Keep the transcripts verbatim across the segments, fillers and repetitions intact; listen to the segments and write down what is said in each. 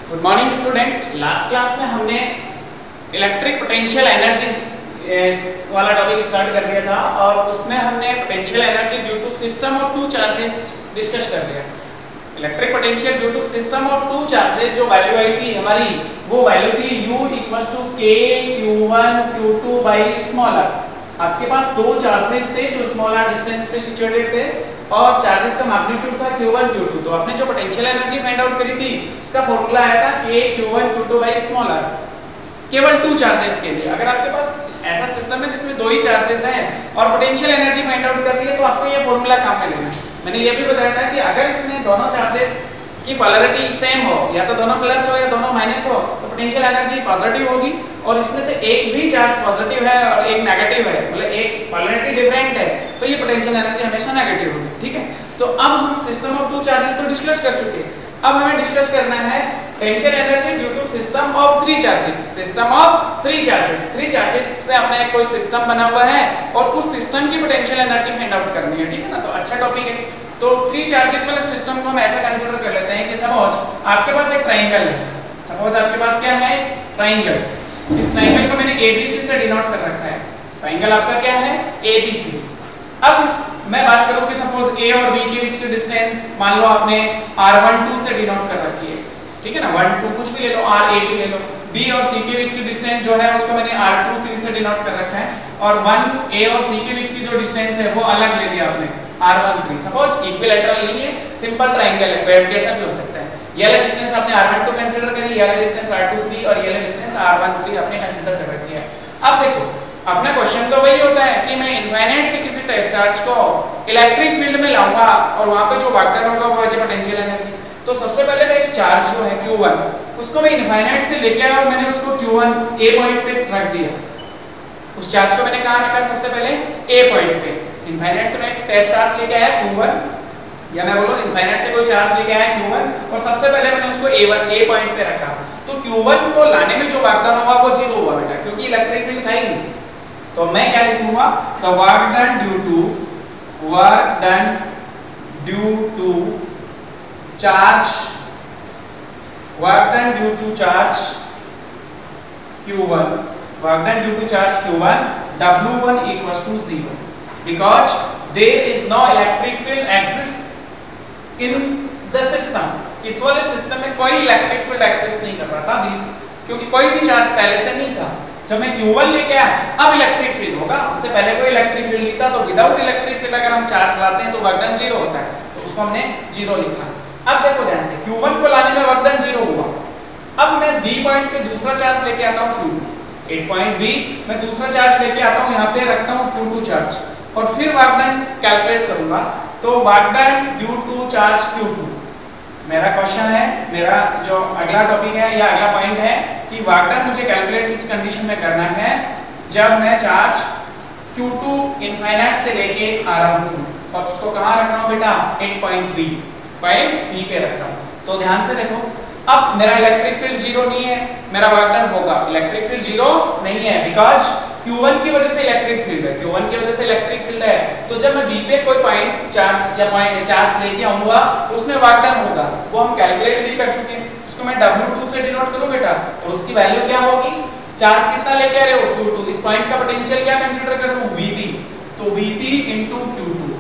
Good morning student. Last class में हमने electric potential energy वाला टॉपिक स्टार्ट कर दिया था और उसमें हमने potential energy due to system of two charges discuss कर दिया। Electric potential due to system of two charges जो वैल्यू आई थी हमारी, वो वैल्यू थी U equals to K Q one Q two by small r. आपके पास दो चार्जेस थे जो स्मॉल आर डिस्टेंस पे सिचुएटेड थे और चार्जेस का मैग्नीट्यूड था Q वन Q टू। तो आपने जो पोटेंशियल एनर्जी फाइंड आउट करी थी इसका फॉर्मूला आया था K Q one Q two by small r, केवल टू चार्जेस के लिए। अगर आपके पास ऐसा सिस्टम है जिसमें दो ही चार्जेस हैं और पोटेंशियल एनर्जी फाइंड आउट करनी है तो आपको ये फॉर्मूला काम में लेना है। मैंने ये भी बताया था कि अगर इसमें दोनों चार्जेस की पोलैरिटी सेम हो, या तो दोनों प्लस हो या दोनों माइनस हो, तो पोटेंशियल एनर्जी पॉजिटिव होगी। और इसमें से एक भी चार्ज पॉजिटिव है और एक नेगेटिव है, मतलब एक पोलैरिटी डिफरेंट है, तो ये पोटेंशियल एनर्जी हमेशा नेगेटिव होगी। ठीक है, तो अब हम सिस्टम ऑफ टू चार्जेस तो डिस्कस कर चुके हैं। अब हमें डिस्कस करना है potential energy due to system of three charges. System of three charges three charges से अपने कोई सिस्टम बना हुआ है और उस सिस्टम की पोटेंशियल एनर्जी फाइंड आउट करनी है। ठीक है ना, तो अच्छा टॉपिक है। तो थ्री चार्जेस वाले सिस्टम को हम ऐसा कंसीडर कर लेते हैं कि सपोज आपके पास एक ट्रायंगल है। सपोज आपके पास क्या है, ट्रायंगल। इस ट्रायंगल को मैंने A B C से डिनोट कर रखा है। ट्रायंगल आपका क्या है, A B C। अब मैं बात करूं कि सपोज A और B के बीच की डिस्टेंस मान लो आपने R वन टू से डिनोट कर रखी है। ठीक है ना, वन टू कुछ भी ले लो, R A B ले लो। B और C के बीच की डिस्टेंस जो है उसको मैंने R टू थ्री से डिनोट कर रखा है और वन A और C के बीच की जो डिस्टेंस है वो अलग ले लिया आपने, R one three. Suppose equilateral नहीं है, सिंपल ट्रायंगल है, कोई कैसा भी हो सकता है। ये वाला डिस्टेंस आपने R वन टू कंसीडर करी, ये वाला डिस्टेंस R टू थ्री और ये वाला डिस्टेंस R वन थ्री आपने कंसीडर कर रखी है। अब देखो, अपना क्वेश्चन तो वही होता है कि मैं इनफाइनाइट से किसी टेस्ट चार्ज को इलेक्ट्रिक फील्ड में लाऊंगा और वहां पे जो वेक्टर होगा वो है पोटेंशियल एनर्जी। तो सबसे पहले मैं एक चार्ज जो है Q वन, उसको मैं इनफाइनाइट से लेके आया और मैंने उसको Q वन A पॉइंट पे रख दिया। उस चार्ज को मैंने कहां रखा, सबसे पहले A पॉइंट पे। इनफाइनाइट से मैं टेस्ट चार्ज लेके आया Q वन, या मैं बोलूं इनफाइनाइट से कोई चार्ज लेके आया Q वन और सबसे पहले मैंने उसको A वन A पॉइंट पे रखा। तो Q वन को लाने में जो वर्क डन होगा वो जीरो हुआ बेटा, क्योंकि इलेक्ट्रिक फील्ड था ही नहीं। तो मैं क्या लिखूंगा, the work done due to work done due to charge work done due to charge Q one work done due to charge Q one W one equals to zero because there is no electric field exist in the system। इस वाले system में कोई electric field exist नहीं कर रहा था क्योंकि कोई भी चार्ज पहले से नहीं था। जब मैं Q वन लेके आया अब इलेक्ट्रिक फील्ड होगा, उससे पहले कोई इलेक्ट्रिक फील्ड नहीं था। तो विदाउट इलेक्ट्रिक फील्ड अगर हम चार्ज लाते हैं तो वर्क डन जीरो होता है, तो उसको हमने जीरो लिखा। अब देखो ध्यान से, Q वन को लाने में वर्क डन जीरो हुआ। अब मैं B पॉइंट पे दूसरा चार्ज लेके आता हूं Q two, at point B मैं दूसरा चार्ज लेके आता हूं, यहां पे रखता हूं Q टू चार्ज और फिर वर्क डन कैलकुलेट करूंगा। तो work done due to charge Q two, मेरा क्वेश्चन है, मेरा जो अगला टॉपिक है या अगला पॉइंट है कि वर्क डन मुझे कैलकुलेट इस कंडीशन में करना है जब मैं चार्ज Q टू इनफाइनाइट से लेके आ रहा हूं और उसको कहां रख रहा हूं बेटा, at point B point B पे रख रहा हूं। तो ध्यान से देखो, अब मेरा इलेक्ट्रिक फील्ड जीरो नहीं है, मेरा वर्क डन होगा। इलेक्ट्रिक फील्ड जीरो नहीं है बिकॉज़ Q वन की वजह से इलेक्ट्रिक फील्ड है, Q वन की वजह से इलेक्ट्रिक फील्ड है। तो जब मैं B पे कोई पॉइंट चार्ज या पॉइंट चार्ज लेके आऊंगा तो उसमें वर्क डन होगा, वो हम कैलकुलेट भी कर चुके हैं। उसको मैं W टू से डिनोट करूं बेटा, और उसकी वैल्यू क्या होगी, चार्ज कितना लेके आ रहे हो Q टू, इस पॉइंट का पोटेंशियल क्या कंसीडर करूं, V P। तो V P into Q two,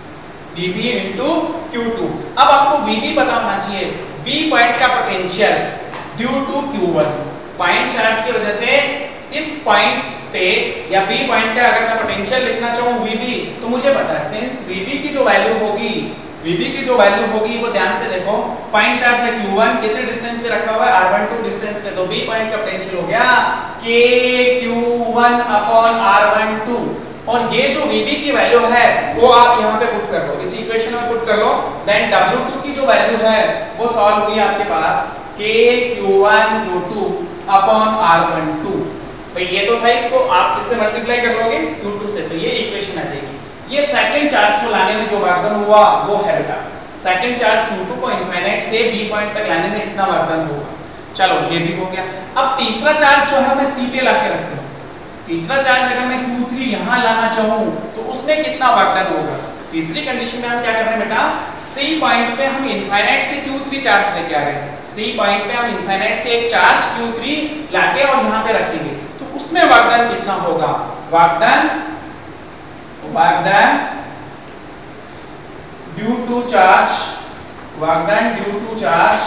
V P into Q two. अब आपको V P पता होना चाहिए, B पॉइंट का potential due to Q one, point charge की वजह से इस पॉइंट पे या B पॉइंट का अगर मैं पोटेंशियल लिखना चाहूं V P, तो मुझे पता है सिंस V P की जो वैल्यू होगी V P की जो वैल्यू होगी वो ध्यान से देखो, पॉइंट चार्ज है Q वन, कितने डिस्टेंस पे रखा हुआ है, R वन टू डिस्टेंस पे। तो B पॉइंट का पोटेंशियल हो गया K Q one upon R one two और ये जो V P की वैल्यू है वो आप यहाँ पे पुट कर लो, इस इक्वेशन में पुट कर लो। देन W टू की जो वैल्यू है वो सॉल्व हुई आपके पास K Q one Q two upon R one two. भाई ये तो था, इसको आप किससे मल्टीप्लाई कर लोगे, Q टू से, तो ये इक्वेशन आ जाएगी। ये सेकंड चार्ज को लाने में जो वर्क डन हुआ वो है बेटा, सेकंड चार्ज Q टू को इनफाइनाइट से B पॉइंट तक लाने में इतना वर्क डन होगा। चलो ये भी हो गया। अब तीसरा चार्ज जो है मैं C पे लाके रखता हूं। तीसरा चार्ज अगर मैं Q थ्री यहां लाना चाहूं तो उसमें कितना वर्क डन होगा, तीसरी कंडीशन में हम क्या कर रहे हैं बेटा, सी पॉइंट पे हम इनफाइनाइट से क्यू थ्री चार्ज लेके आ रहे हैं। सी पॉइंट पे हम इनफाइनाइट से एक चार्ज क्यू थ्री लाके और यहाँ पे रखेंगे, तो उसमें वर्क डन कितना होगा, work done work done due to charge work done due to charge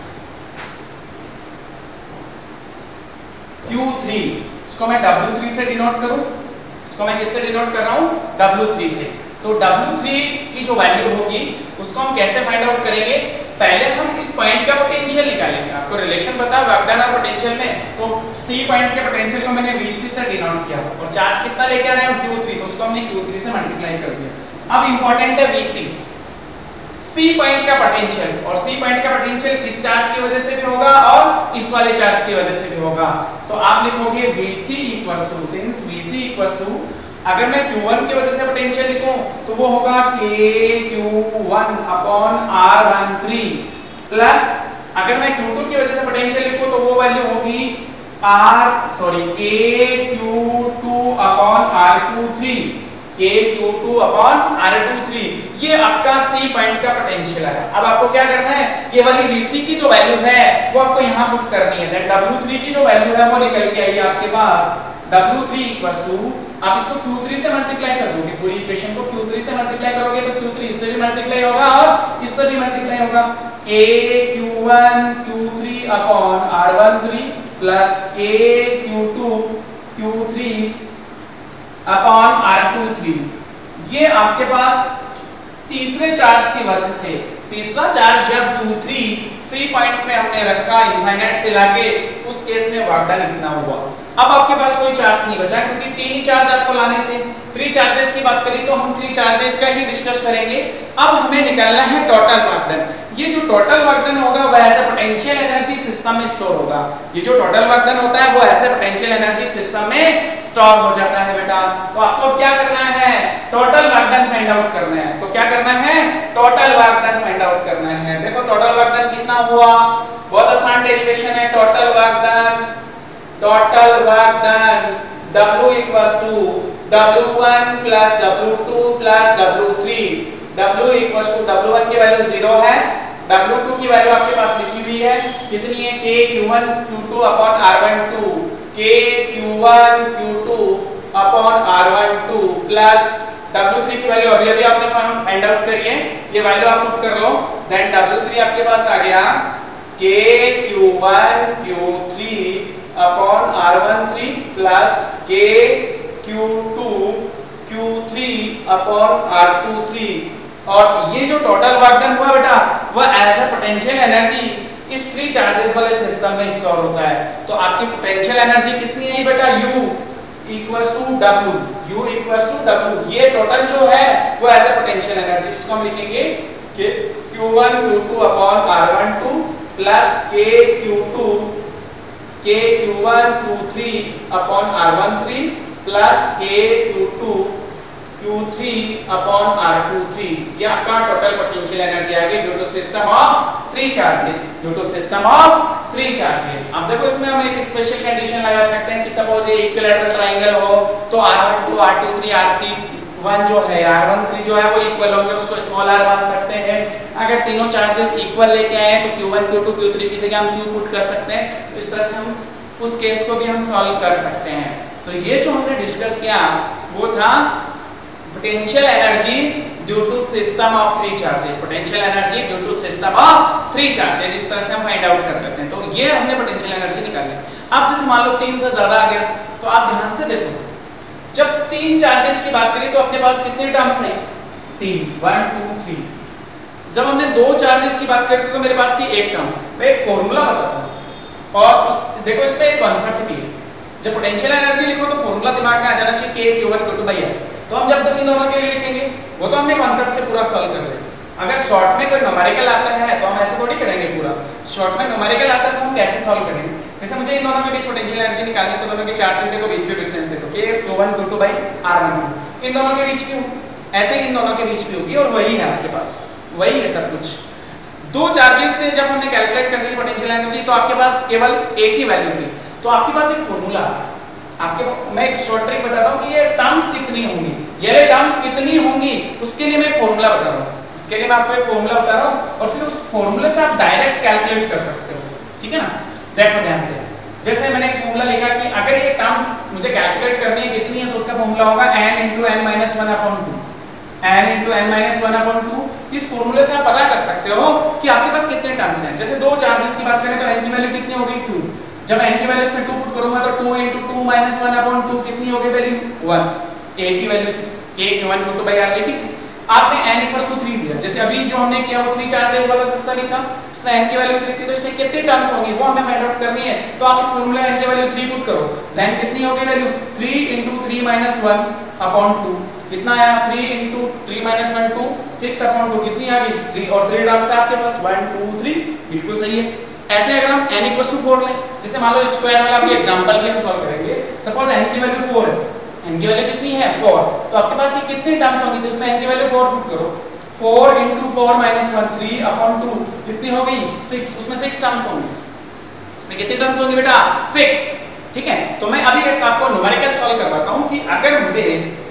Q three, इसको मैं डब्ल्यू थ्री से डिनोट करूं, इसको मैं किससे डिनोट कर रहा हूं, डब्ल्यू थ्री से। तो डब्ल्यू थ्री की जो वैल्यू होगी उसको हम कैसे फाइंड आउट करेंगे, पहले हम इस पॉइंट का पोटेंशियल निकालेंगे। आपको रिलेशन पता है वर्क डन और पोटेंशियल में, तो सी पॉइंट के पोटेंशियल को मैंने वीसी से डिनोट किया और चार्ज कितना लेके आ रहे हैं क्यू थ्री, तो उसको हमने क्यू थ्री से मल्टीप्लाई कर दिया। अब इंपॉर्टेंट है वीसी, सी पॉइंट का पोटेंशियल, और सी पॉइंट का पोटेंशियल इस चार्ज की वजह से भी होगा और इस वाले चार्ज की वजह से भी होगा। तो आप लिखोगे Vc equals to, since Vc equals to, अगर मैं क्यू वन की वजह से पोटेंशियल लिखूं तो वो होगा K Q one upon r one three, plus अगर मैं क्यू टू की वजह से पोटेंशियल लिखूं तो वो वैल्यू होगी R sorry K Q two upon r two three, K Q two upon r two three. ये आपका सी पॉइंट का पोटेंशियल है। अब आपको क्या करना है, ये वाली Vc की जो वैल्यू है वो आपको यहाँ पुट करनी है, देन डब्ल्यू थ्री की जो वैल्यू है वो निकल के आई आपके पास डब्ल्यू थ्री इक्वल्स टू, आप इसको क्यू थ्री से मल्टीप्लाई कर दोगे, पूरी इक्वेशन को क्यू थ्री से मल्टीप्लाई करोगे तो क्यू थ्री इससे भी मल्टीप्लाई होगा और इससे भी मल्टीप्लाई होगा, K Q one Q three upon r one three plus K Q two Q three upon r two three. ये आपके पास तीसरे चार्ज की वजह से, तीसरा चार्ज जब क्यू थ्री सी पॉइंट पे हमने रखा इनफाइनाइट से लाके, उस केस में वर्क डन इतना हुआ। अब आपके पास कोई चार्ज नहीं बचा क्योंकि तीन ही चार्ज आपको लाने थे। थ्री चार्जेस की बात करी तो हम थ्री चार्जेस का ही डिस्कस करेंगे। अब हमें निकालना है टोटल वर्क डन। ये जो टोटल वर्क डन होगा वह as a potential energy system में स्टोर होगा। ये जो टोटल वर्क डन होता है वो as a potential energy system में स्टोर हो जाता है बेटा। तो आपको क्या करना है, total work done find out करना है। तो क्या करना है, total work done find out करना है। देखो टोटल वर्क डन कितना हुआ, बहुत आसान डेरिवेशन है। Total work done, total work done W equals to W one plus W two plus W three. W equals to W one की value zero है, डब्ल्यू टू की वैल्यू आपके पास लिखी हुई है कितनी है, K Q one Q two upon r one two, K Q one Q two upon r one two plus W three की वैल्यू अभी अभी आपने फाइंड आउट करी है, ये वैल्यू आप पुट कर लो। देन डब्ल्यू थ्री आपके पास आ गया K Q one Q three upon r one three plus K Q two Q three upon r two three. और ये जो टोटल वर्क डन हुआ बेटा वो एज ए पोटेंशियल एनर्जी इस थ्री चार्जेस वाले सिस्टम में स्टोर होता है। तो आपकी पोटेंशियल एनर्जी कितनी है बेटा, U equals to W, U equals to W। ये टोटल जो है वो एज ए पोटेंशियल एनर्जी, इसको हम लिखेंगे कि Q one Q two upon r one two plus K Q two K Q one Q three upon r one three plus K Q two Q three upon r two three. ये आपका total potential energy आ गई due to system of three charges, due to system of three charges. अब देखो इसमें हम एक special condition लगा सकते हैं कि सपोज ये इक्विलैटरल ट्रायंगल हो तो r one two r two three r three one जो है आर वन थ्री जो है वो इक्वल होंगे, उसको स्मॉल r मान सकते हैं। अगर तीनों चार्जेस इक्वल लेके आए तो Q one Q two Q three की जगह हम Q पुट कर सकते हैं। तो इस तरह से हम उस केस को भी हम सॉल्व कर सकते हैं। तो ये जो हमने डिस्कस किया वो था potential energy due to system of three charges, potential energy due to system of three charges. इस तरह से हम फाइंड आउट कर लेते हैं। तो ये हमने पोटेंशियल एनर्जी निकाली। अब जैसे मान लो तीन से ज्यादा आ गया तो आप ध्यान से देखो, जब तीन चार्जेस की बात करें तो अपने पास कितने टर्म्स हैं, तीन, वन टू थ्री। जब हमने दो चार्जेस की बात करते तो मेरे पास थी एक टर्म। मैं एक फॉर्मूला बताता हूँ और उस देखो इसमें एक कॉन्सेप्ट भी है। जब पोटेंशियल एनर्जी लिखो तो फॉर्मूला दिमाग में आ जाना चाहिए K Q one Q two by r. तो हम जब इन दोनों के लिए लिखेंगे वो तो हमने कॉन्सेप्ट से पूरा सॉल्व कर लिया। अगर शॉर्ट में कोई न्यूमेरिकल आता है तो हम ऐसे थोड़ी करेंगे पूरा। शॉर्ट में न्यूमेरिकल आता है तो हम कैसे सॉल्व करेंगे, जैसे मुझे इन दोनों के बीच पोटेंशियल एनर्जी निकालनी है तो दोनों के चार्जेस देखो, बीच में डिस्टेंस देखो K Q one Q two by r one two. इन दोनों के बीच क्यों, ऐसे इन दोनों के बीच भी होगी और वही है आपके पास, वही है सब कुछ। दो चार्जेस से जब हमने कैलकुलेट कर दी पोटेंशियल एनर्जी तो आपके पास केवल एक ही वैल्यू थी। तो आपके पास एक फॉर्मूला आपके, मैं एक शॉर्ट ट्रिक बताता हूँ कि ये टर्म्स कितनी होंगी। ये वाले टर्म्स कितनी होंगी उसके लिए मैं फॉर्मूला बता रहा हूँ, उसके लिए मैं आपको एक फॉर्मूला बता रहा हूँ और फिर उस फॉर्मूले से आप डायरेक्ट कैलकुलेट कर सकते हो, ठीक है ना। देखो ध्यान से, जैसे मैंने एक फॉर्मूला लिखा कि अगर ये टर्म्स मुझे कैलकुलेट करनी है कितनी है, तो उसका फॉर्मूला होगा n into n minus one upon two, n into n minus one upon two. इस फॉर्मूले से आप पता कर सकते हो कि आपके पास कितने टर्म्स हैं। जैसे दो चार्जेस की बात करें तो n की वैल्यू कितनी होगी टू, जब n की वैल्यू इसमें टू पुट करूंगा तो two into two minus one upon two कितनी होगी वैल्यू वन, a की वैल्यू थी k की वन टू बाई r लिखी थी, आपने n इक्वल्स टू थ्री लिया। जैसे अभी जो हमने किया वो थ्री चार्जेस वाला सिस्टम ही था, इसमें n की वैल्यू थ्री थी, तो इसमें कितनी टर्म्स होंगी वो हमें फाइंड आउट करनी है। तो आप इस फॉर्मूला n की वैल्यू थ्री पुट करो, देन कितनी होगी value three into three minus one upon two, कितना आया three into three minus one two, six upon two कितनी आ गई थ्री, और थ्री टर्म्स है आपके पास वन टू थ्री, बिल्कुल सही है। ऐसे अगर हम n इक्वल्स टू फोर लें, जैसे मान लो स्क्वायर वाला भी एग्जांपल भी हम सॉल्व करेंगे, सपोज n की वैल्यू फोर है, n की वैल्यू कितनी है फोर, तो आपके पास ये कितनी टर्म्स होंगी, तो इसमें n की वैल्यू फोर पुट करो, four into four minus one three upon two कितनी हो गई सिक्स, उसमें सिक्स टर्म्स होंगी, उसमें कितनी टर्म्स होंगी बेटा सिक्स, ठीक है। तो मैं अभी एक आपको न्यूमेरिकल सॉल्व करवाता हूं कि अगर मुझे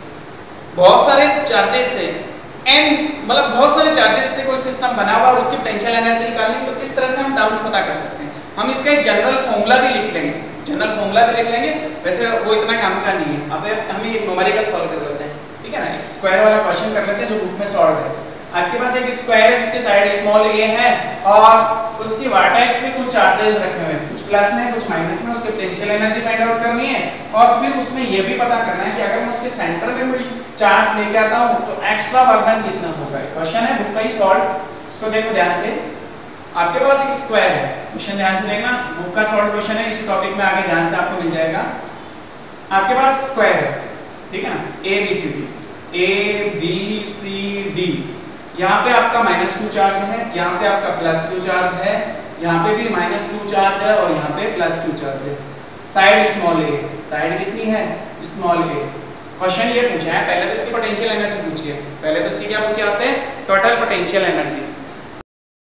बहुत सारे चार्जेस से n मतलब बहुत सारे चार्जेस से कोई सिस्टम बना हुआ और उसकी पोटेंशियल एनर्जी निकालनी, तो इस तरह से हम टर्म्स पता कर सकते हैं। हम इसका एक जनरल फॉर्मूला भी लिख लेंगे, जनरल फॉर्मूला भी लिख लेंगे, वैसे वो इतना काम का नहीं है। अब हम एक न्यूमेरिकल सॉल्व कर लेते हैं, ठीक है ना, एक स्क्वायर वाला क्वेश्चन कर लेते हैं जो बुक में सॉल्व है। आपके पास एक स्क्वायर है जिसके साइड स्मॉल a है और उसकी वर्टेक्स में कुछ चार्जेस रखे हुए हैं, कुछ प्लस में कुछ माइनस में, उसकी पोटेंशियल एनर्जी फाइंड आउट करनी है और फिर उसमें ये भी पता करना है कि अगर मैं उसके सेंटर में कोई चार्ज लेके आता हूं तो एक्स्ट्रा वर्क डन कितना होगा। क्वेश्चन है बुक का ही सॉल्व, इसको देखो ध्यान से। आपके पास एक स्क्वायर है, क्वेश्चन ध्यान से देखना, बुक का सॉल्व क्वेश्चन है, इसी टॉपिक में आगे ध्यान से आपको मिल जाएगा। आपके पास स्क्वायर है, ठीक है ना, A B C D, A B C D, यहाँ पे आपका माइनस टू चार्ज है, यहाँ पे आपका प्लस टू चार्ज है, यहाँ पे भी माइनस टू चार्ज है और यहाँ पे प्लस टू चार्ज है। साइड स्मॉल ए, साइड कितनी है स्मॉल ए। क्वेश्चन ये पूछा है, पहले तो इसकी पोटेंशियल एनर्जी पूछी है, पहले तो इसकी क्या पूछी आपसे टोटल पोटेंशियल एनर्जी।